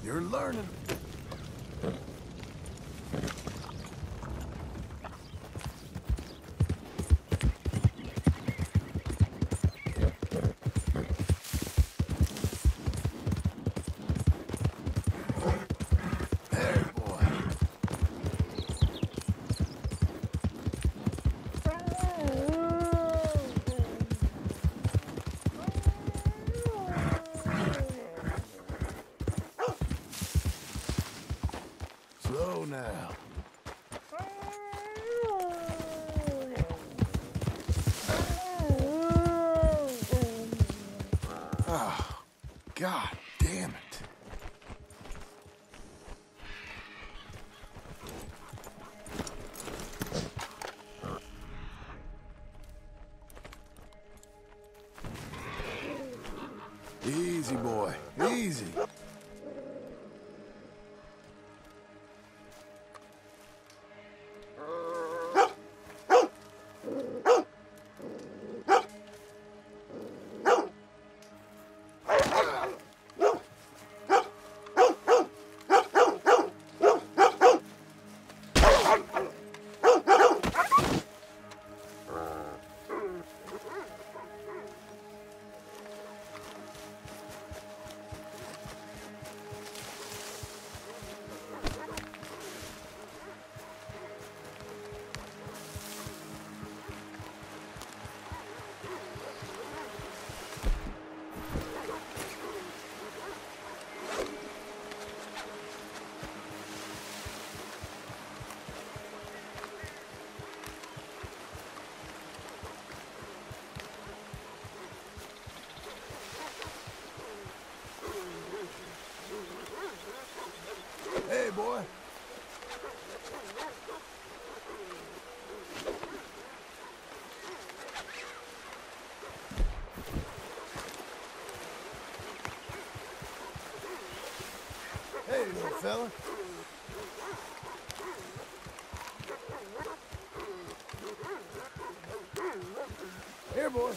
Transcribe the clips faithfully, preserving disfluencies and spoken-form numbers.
You're learning. Slow now. Oh, God damn it. Easy, boy. Easy. Hey, boy. Hey, little fella. Here, boy.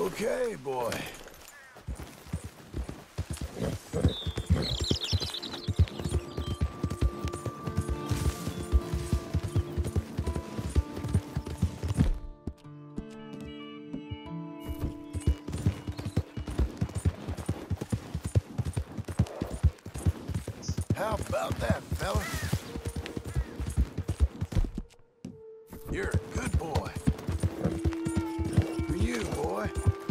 Okay, boy. How about that, fella? You're a good boy. For you, boy.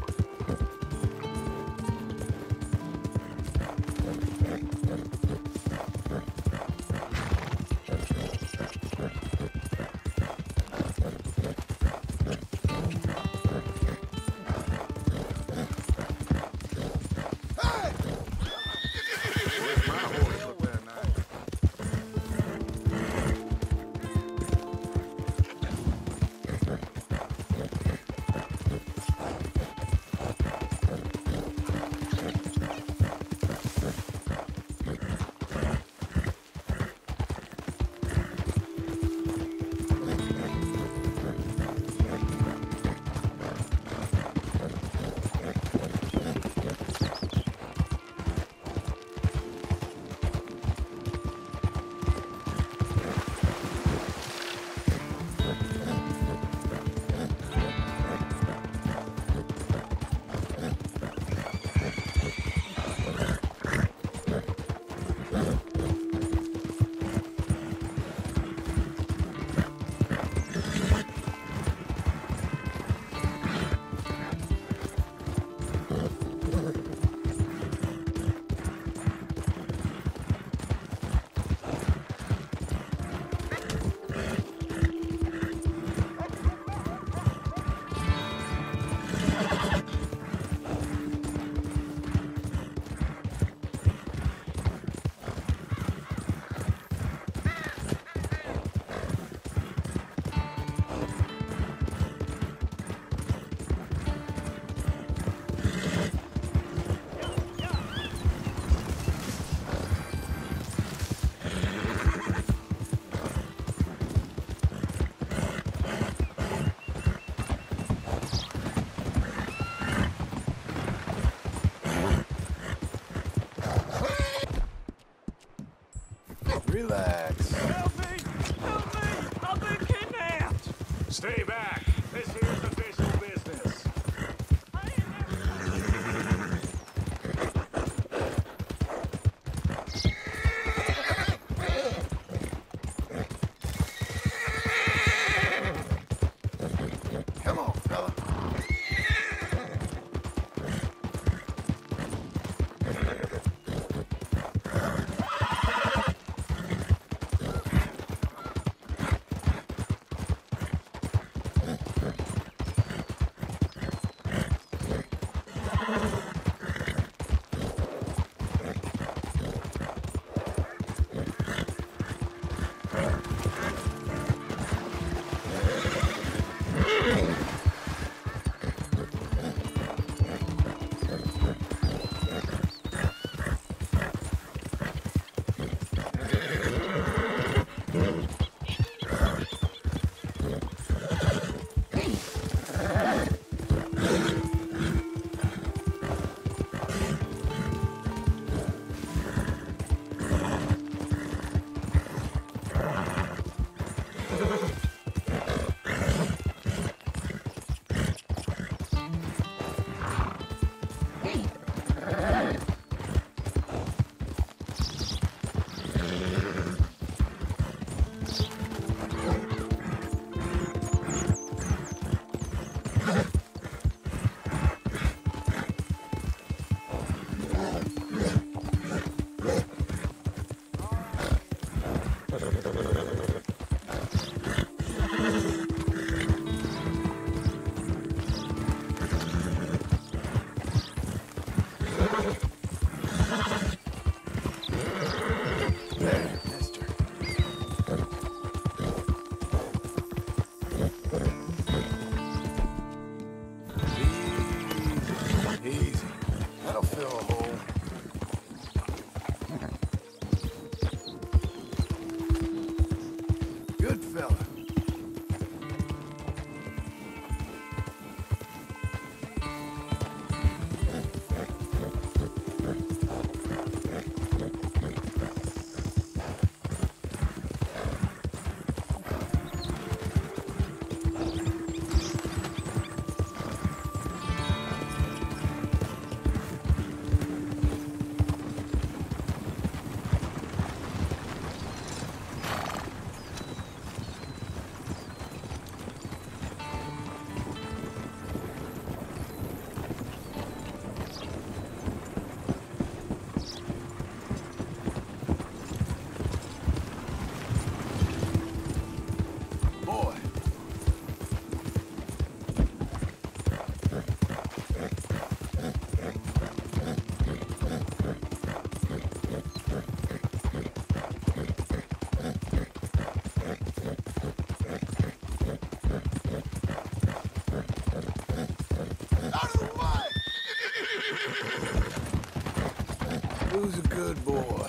Relax. Help me! Help me! I've been kidnapped! Stay back. This here's official business. Come on, fella. good boy.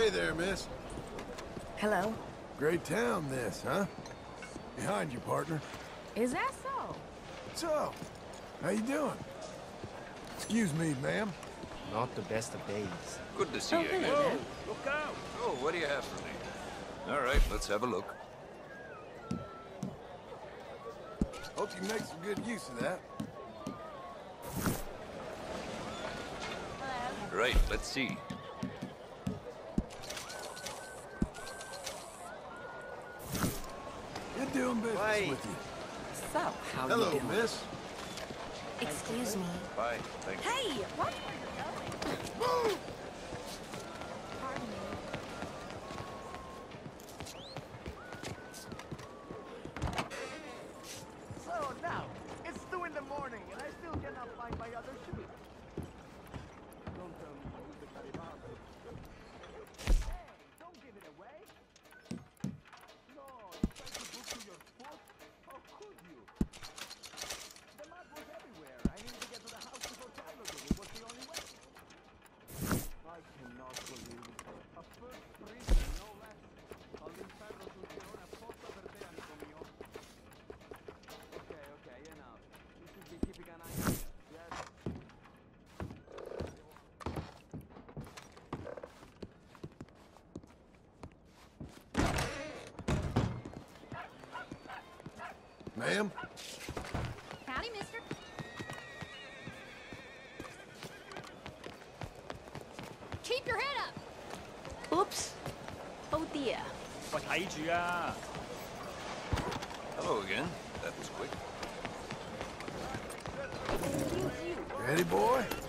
Hey there, miss. Hello. Great town, this, huh? Behind you, partner. Is that so? So, how you doing? Excuse me, ma'am. Not the best of days. Good to see Oh, you again. hello. Whoa, look out! Oh, what do you have for me? All right, let's have a look. Hope you make some good use of that. Right, let's see. You're doing business Why? with you. So, how Hello, you doing? miss. Excuse me. Bye. Thank you. Hey, what? Move! Pardon me. So now, it's two in the morning and I still cannot find my other shoe. Don't tell me you the Garibaldi. Hey, don't give it away. No, you tried to book to your foot? How could you? The mud was everywhere. I needed to get to the house before Tyler did. It was the only way. I cannot believe it. A first prison, no less. Al l'inferno tutti, una foto per te, amico mio. Okay, okay, enough. You should be keeping an eye on it. Yes. Ma'am? Howdy, mister. Keep your head up. Oops. Oh dear. 喂，睇住啊！ Hello again. That was quick. Excuse you. Ready, boy?